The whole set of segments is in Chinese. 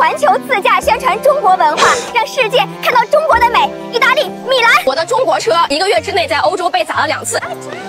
环球自驾宣传中国文化，让世界看到中国的美。意大利米兰， 我的中国车1个月之内在欧洲被砸了2次。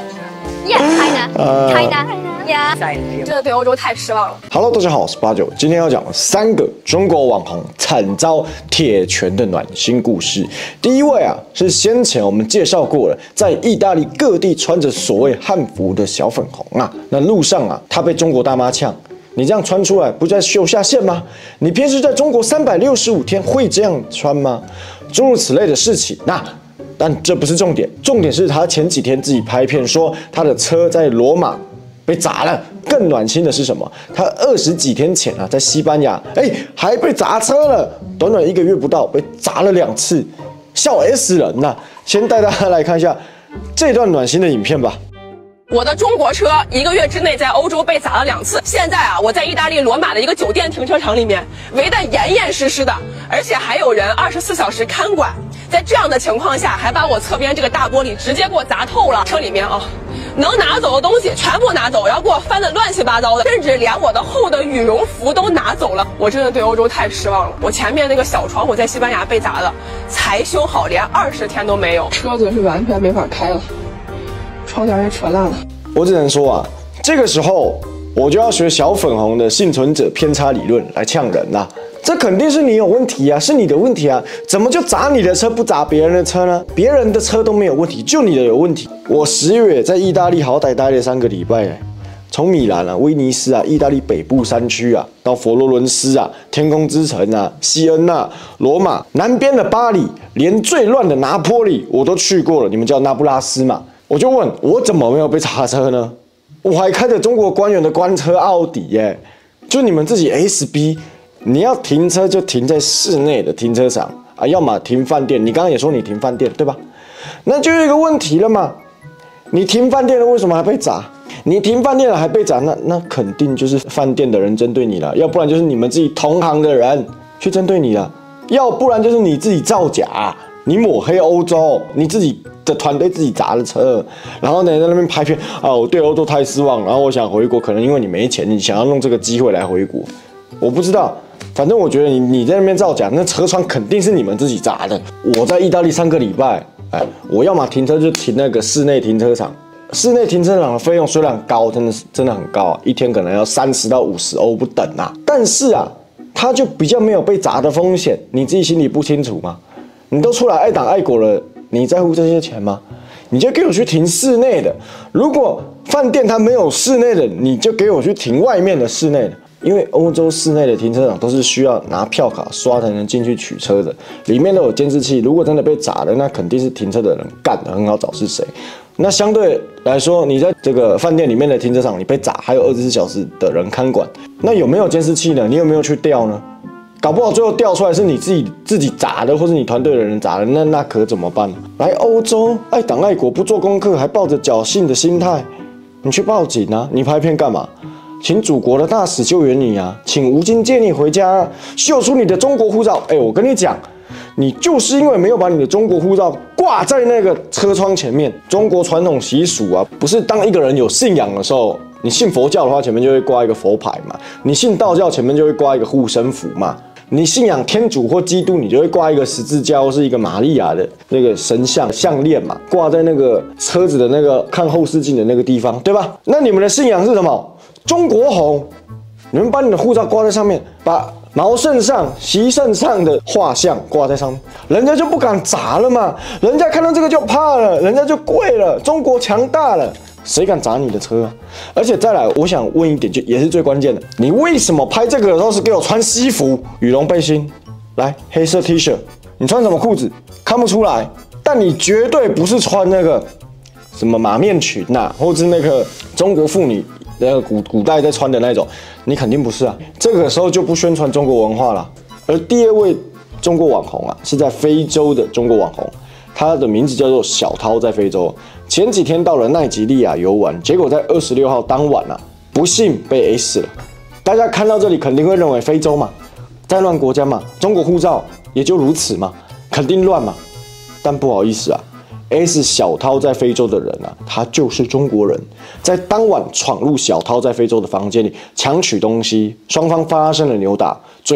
China， 真的对欧洲太失望了。 Hello， 大家好，我是89，今天要讲3个中国网红惨遭铁拳的暖心故事。第一位啊，是先前我们介绍过了，在意大利各地穿着所谓汉服的小粉红啊，那路上啊，他被中国大妈呛。你这样穿出来，不在秀下限吗？你平时在中国365天会这样穿吗？诸如此类的事情，但这不是重点，重点是他前几天自己拍片说他的车在罗马被砸了。更暖心的是什么？他20几天前啊，在西班牙，还被砸车了，短短1个月不到，被砸了2次，笑死人呐！先带大家来看一下这段暖心的影片吧。 我的中国车1个月之内在欧洲被砸了2次。现在啊，我在意大利罗马的一个酒店停车场里面，围得严严实实的，而且还有人24小时看管。在这样的情况下，还把我侧边这个大玻璃直接给我砸透了。车里面啊，能拿走的东西全部拿走，然后给我翻得乱七八糟的，甚至连我的厚的羽绒服都拿走了。我真的对欧洲太失望了。我前面那个小床，我在西班牙被砸的，才修好，连20天都没有，车子是完全没法开了。窗帘也扯烂了。 我只能说啊，这个时候我就要学小粉红的幸存者偏差理论来呛人啦。这肯定是你有问题啊，是你的问题啊，怎么就砸你的车不砸别人的车呢？别人的车都没有问题，就你的有问题。我10月在意大利好歹待了3个礼拜，从米兰啊、威尼斯啊、意大利北部山区啊，到佛罗伦斯啊、天空之城啊、西恩啊、罗马，南边的巴黎，连最乱的拿坡里我都去过了。你们叫那不拉斯嘛？我就问，我怎么没有被砸车呢？我还开着中国官员的官车奥迪耶！就你们自己 SB， 你要停车就停在室内的停车场啊，要么停饭店。你刚刚也说你停饭店对吧？那就有一个问题了嘛，你停饭店了为什么还被砸？你停饭店了还被砸，那肯定就是饭店的人针对你了，要不然就是你们自己同行的人去针对你了，要不然就是你自己造假。你抹黑欧洲，你自己的团队自己砸了车，然后呢在那边拍片啊，我对欧洲太失望，然后我想回国，可能因为你没钱，你想要用这个机会来回国，我不知道，反正我觉得你在那边造假，那车窗肯定是你们自己砸的。我在意大利3个礼拜，我要么停车就停那个室内停车场，室内停车场的费用虽然高，真的很高啊，一天可能要30到50欧不等啊，但是啊，它就比较没有被砸的风险，你自己心里不清楚吗？你都出来爱党爱国了，你在乎这些钱吗？你就给我去停室内的。如果饭店它没有室内的，你就给我去停外面的室内的。因为欧洲室内的停车场都是需要拿票卡刷才能进去取车的，里面都有监视器。如果真的被砸了，那肯定是停车的人干的，很好找是谁。那相对来说，你在这个饭店里面的停车场，你被砸，还有24小时的人看管，那有没有监视器呢？你有没有去调呢？搞不好最后调出来是你自己砸的，或是你团队的人砸的，那可怎么办？来欧洲爱党爱国不做功课，还抱着侥幸的心态，你去报警啊！你拍片干嘛？请祖国的大使救援你啊！请吴京接你回家，秀出你的中国护照。我跟你讲，你就是因为没有把你的中国护照挂在那个车窗前面。中国传统习俗啊，不是当一个人有信仰的时候。你信佛教的话，前面就会挂一个佛牌嘛；你信道教，前面就会挂一个护身符嘛；你信仰天主或基督，你就会挂一个十字架或是一个玛利亚的那个神像项链嘛，挂在那个车子的那个看后视镜的那个地方，对吧？那你们的信仰是什么？中国红，你们把你的护照挂在上面，把毛圣上、习圣上的画像挂在上面，人家就不敢砸了嘛，人家看到这个就怕了，人家就跪了，中国强大了。谁敢砸你的车啊？而且再来，我想问一点，就也是最关键的，你为什么拍这个的时候是给我穿西服、羽绒背心，来黑色 T 恤，你穿什么裤子看不出来，但你绝对不是穿那个什么马面裙呐，或者是那个中国妇女那个古代在穿的那种，你肯定不是啊。这个时候就不宣传中国文化了。而第2位中国网红啊，是在非洲的中国网红。他的名字叫做小涛，在非洲前几天到了奈及利亚游玩，结果在26号当晚啊，不幸被 A 死了。大家看到这里肯定会认为非洲嘛，战乱国家嘛，中国护照也就如此嘛，肯定乱嘛。但不好意思啊 ，S 小涛在非洲的人啊，他就是中国人，在当晚闯入小涛在非洲的房间里抢取东西，双方发生了扭打，最后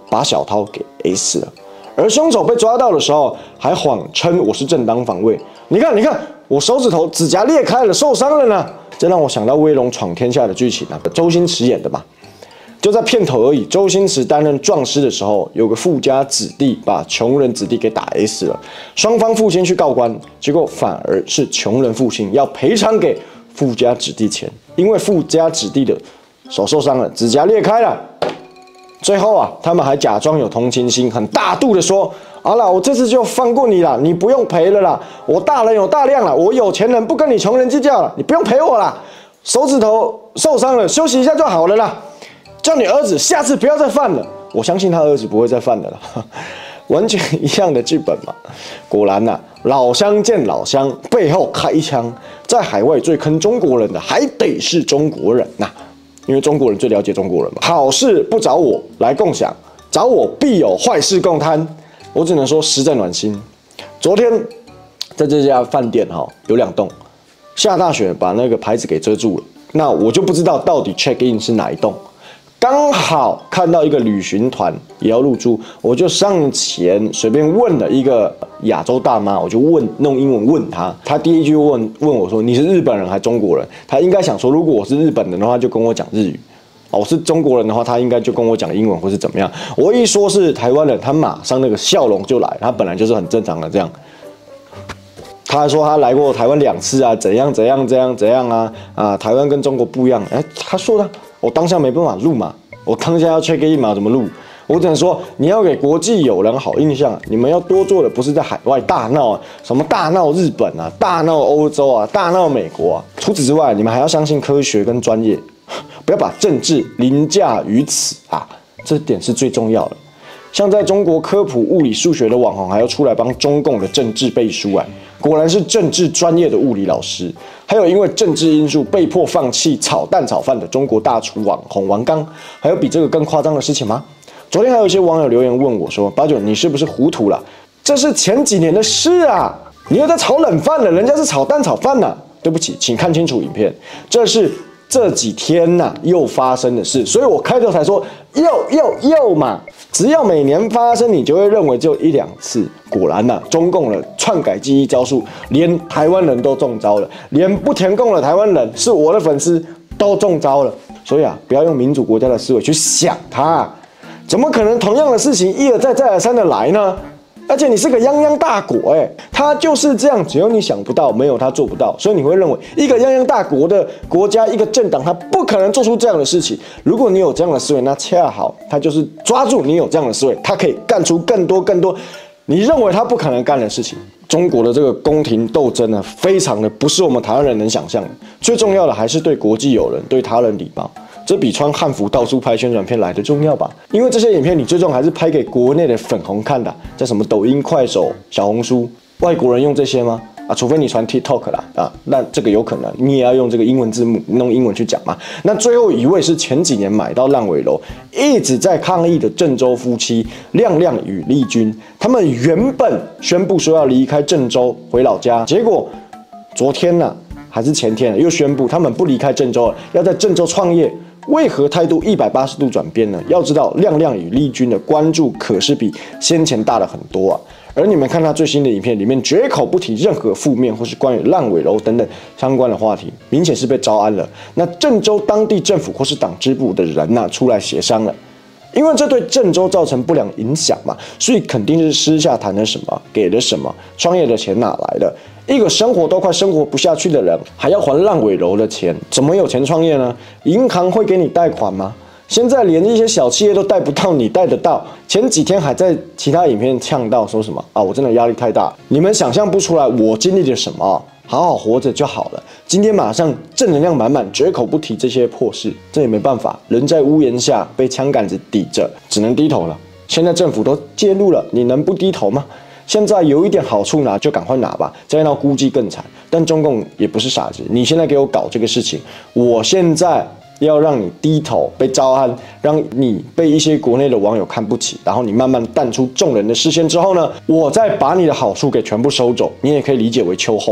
把小涛给 A 死了。而凶手被抓到的时候，还谎称我是正当防卫。你看，我手指头指甲裂开了，受伤了呢。这让我想到《威龙闯天下》的剧情啊，周星驰演的嘛。就在片头而已。周星驰担任壮师的时候，有个富家子弟把穷人子弟给打 A 死了。双方父亲去告官，结果反而是穷人父亲要赔偿给富家子弟钱，因为富家子弟的手受伤了，指甲裂开了。最后啊，他们还假装有同情心，很大度的说：“好了，我这次就放过你了，你不用赔了啦。我大人有大量了，我有钱人不跟你穷人计较了，你不用赔我啦。手指头受伤了，休息一下就好了啦。叫你儿子下次不要再犯了。”我相信他儿子不会再犯的了，完全一样的剧本嘛。果然呐，老乡见老乡，背后开一枪。在海外最坑中国人的，还得是中国人呐。因为中国人最了解中国人嘛，好事不找我来共享，找我必有坏事共摊。我只能说实在暖心。昨天在这家饭店有2栋，下大雪把那个牌子给遮住了，那我就不知道到底 check in 是哪一栋。刚好看到一个旅行团也要入住，我就上前随便问了一个亚洲大妈，我就弄英文问她，她第一句问我说：“你是日本人还是中国人？”她应该想说，如果我是日本人的话，就跟我讲日语；我是中国人的话，她应该就跟我讲英文或是怎么样。我一说是台湾人，她马上那个笑容就来，她本来就是很正常的这样。他还说他来过台湾2次啊，怎样啊，台湾跟中国不一样。他说的，我当下没办法录嘛，我当下要 check in 嘛，怎么录？我只能说你要给国际友人好印象，你们要多做的不是在海外大闹啊，什么大闹日本啊，大闹欧洲啊，大闹美国啊。除此之外，你们还要相信科学跟专业，不要把政治凌驾于此啊，这点是最重要的。像在中国科普物理数学的网红还要出来帮中共的政治背书啊，果然是政治专业的物理老师。还有因为政治因素被迫放弃炒蛋炒饭的中国大厨网红王刚，还有比这个更夸张的事情吗？昨天还有一些网友留言问我说：“89，你是不是糊涂了？这是前几年的事啊，你又在炒冷饭了，人家是炒蛋炒饭呢。”对不起，请看清楚影片，这是这几天又发生的事，所以我开头才说又嘛。只要每年发生，你就会认为就1、2次。果然中共的篡改记忆招数，连台湾人都中招了，连不填共的台湾人是我的粉丝都中招了。所以不要用民主国家的思维去想它，怎么可能同样的事情一而再再而三的来呢？而且你是个泱泱大国它就是这样，只有你想不到，没有他做不到。所以你会认为一个泱泱大国的国家，一个政党，他不可能做出这样的事情。如果你有这样的思维，那恰好他就是抓住你有这样的思维，他可以干出更多你认为他不可能干的事情。中国的这个宫廷斗争非常的不是我们台湾人能想象的。最重要的还是对国际友人、对他人礼貌。这比穿汉服到处拍宣传片来的重要吧？因为这些影片你最终还是拍给国内的粉红看的，在什么抖音、快手、小红书，外国人用这些吗？除非你传 TikTok 啦那这个有可能，你也要用这个英文字幕，弄英文去讲嘛。那最后一位是前几年买到烂尾楼，一直在抗议的郑州夫妻亮亮与丽君，他们原本宣布说要离开郑州回老家，结果昨天还是前天又宣布他们不离开郑州了，要在郑州创业。为何态度180度转变呢？要知道，亮亮与丽君的关注可是比先前大了很多啊。而你们看他最新的影片里面，绝口不提任何负面或是关于烂尾楼等等相关的话题，明显是被招安了。那郑州当地政府或是党支部的人出来协商了。因为这对郑州造成不良影响嘛，所以肯定是私下谈了什么，给了什么，创业的钱哪来的？一个生活都快生活不下去的人，还要还烂尾楼的钱，怎么有钱创业呢？银行会给你贷款吗？现在连一些小企业都贷不到，你贷得到？前几天还在其他影片呛到说什么我真的压力太大，你们想象不出来我经历了什么。好好活着就好了。今天马上正能量满满，绝口不提这些破事，这也没办法，人在屋檐下被枪杆子抵着，只能低头了。现在政府都介入了，你能不低头吗？现在有一点好处拿就赶快拿吧，再闹估计更惨。但中共也不是傻子，你现在给我搞这个事情，我现在要让你低头被招安，让你被一些国内的网友看不起，然后你慢慢淡出众人的视线之后呢，我再把你的好处给全部收走，你也可以理解为秋后。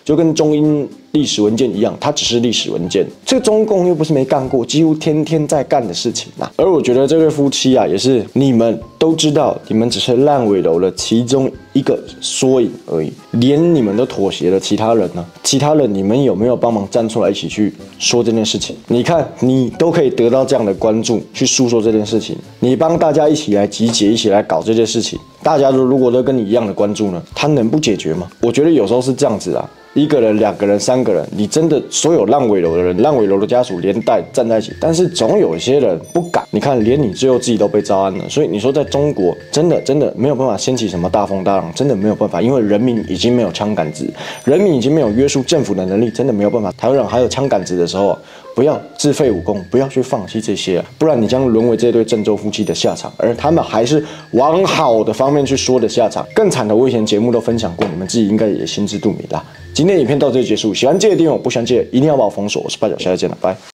就跟中英历史文件一样，它只是历史文件。这个中共又不是没干过，几乎天天在干的事情啊。而我觉得这对夫妻啊，也是你们都知道，你们只是烂尾楼的其中一个缩影而已。连你们都妥协了，其他人呢？其他人你们有没有帮忙站出来一起去说这件事情？你看，你都可以得到这样的关注，去诉说这件事情，你帮大家一起来集结，一起来搞这件事情，大家如果都跟你一样的关注呢，他能不解决吗？我觉得有时候是这样子啊。1个人、2个人、3个人，你真的所有烂尾楼的人、烂尾楼的家属连带站在一起，但是总有一些人不敢。你看，连你最后自己都被招安了，所以你说在中国真的没有办法掀起什么大风大浪，真的没有办法，因为人民已经没有枪杆子，人民已经没有约束政府的能力，真的没有办法。台湾人还有枪杆子的时候，不要自废武功，不要去放弃这些，不然你将沦为这对郑州夫妻的下场，而他们还是往好的方面去说的下场。更惨的，我以前节目都分享过，你们自己应该也心知肚明啦。今天影片到这里结束，喜欢记得订阅我，不喜欢记得一定要把我封锁。我是八角，下次见了，拜。